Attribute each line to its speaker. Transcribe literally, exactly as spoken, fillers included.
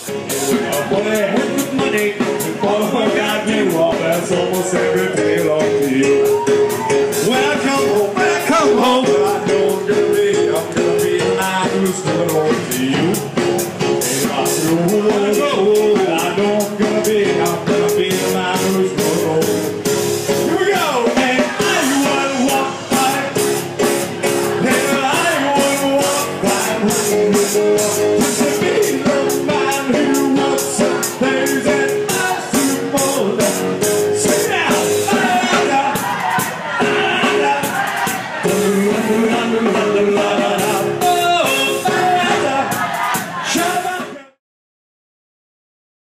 Speaker 1: Boy, with money, all I got to all that's almost every day long to you. When I come home, when I come home, well, I know I'm gonna be, I'm gonna be lying who's coming home to you.